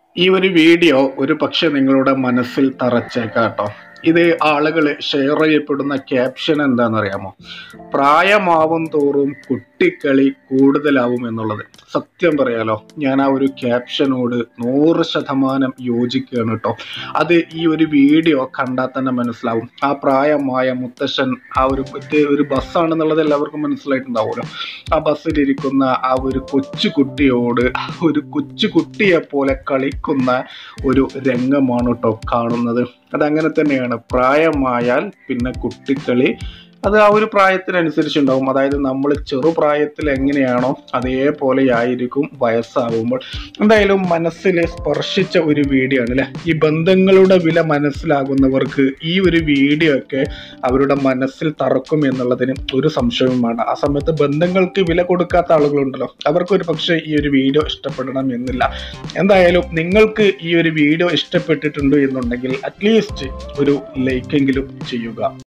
ഈ ഒരു വീഡിയോ ഒരു പക്ഷെ നിങ്ങളുടെ മനസ്സിൽ തറച്ചേക്കാട്ടോ. ഇത് ആളുകൾ ഷെയർ ചെയ്യപ്പെടുന്ന ക്യാപ്ഷൻ എന്താണെന്നറിയാമോ? പ്രായമാവും തോറും കുട്ടിക്കളി കൂടുതലാവും എന്നുള്ളത്. സത്യം പറയാലോ, ഞാൻ ആ ഒരു ക്യാപ്ഷനോട് 100% യോജിക്കുകയാണ് കേട്ടോ. അത് ഈ ഒരു വീഡിയോ കണ്ടാൽ തന്നെ മനസ്സിലാവും. ആ പ്രായമായ മുത്തശ്ശൻ ഒരു ബസ്സാണെന്നുള്ളത് എല്ലാവർക്കും മനസ്സിലായിട്ടുണ്ടാവുമല്ലോ. ആ ബസ്സിലിരിക്കുന്ന ആ ഒരു കൊച്ചുകുട്ടിയോട് ഒരു കൊച്ചുകുട്ടിയെ പോലെ കളിക്കുന്ന ഒരു രംഗമാണ് കേട്ടോ കാണുന്നത്. അതങ്ങനെ തന്നെയാണ്. പ്രായമായാൽ പിന്നെ കുട്ടിക്കളി അത് ആ ഒരു പ്രായത്തിനനുസരിച്ചുണ്ടാവും. അതായത് നമ്മൾ ചെറുപ്രായത്തിൽ എങ്ങനെയാണോ അതേപോലെ ആയിരിക്കും വയസ്സാകുമ്പോൾ. എന്തായാലും മനസ്സിൽ സ്പർശിച്ച ഒരു വീഡിയോ ആണ് അല്ലേ. ഈ ബന്ധങ്ങളുടെ വില മനസ്സിലാകുന്നവർക്ക് ഈ ഒരു വീഡിയോ ഒക്കെ അവരുടെ മനസ്സിൽ തറക്കും എന്നുള്ളതിന് ഒരു സംശയവും വേണ്ട. ആ സമയത്ത് ബന്ധങ്ങൾക്ക് വില കൊടുക്കാത്ത ആളുകളുണ്ടല്ലോ, അവർക്ക് ഒരു പക്ഷേ ഈ ഒരു വീഡിയോ ഇഷ്ടപ്പെടണം എന്നില്ല. എന്തായാലും നിങ്ങൾക്ക് ഈ ഒരു വീഡിയോ ഇഷ്ടപ്പെട്ടിട്ടുണ്ട് എന്നുണ്ടെങ്കിൽ അറ്റ്ലീസ്റ്റ് ഒരു ലൈക്കെങ്കിലും ചെയ്യുക.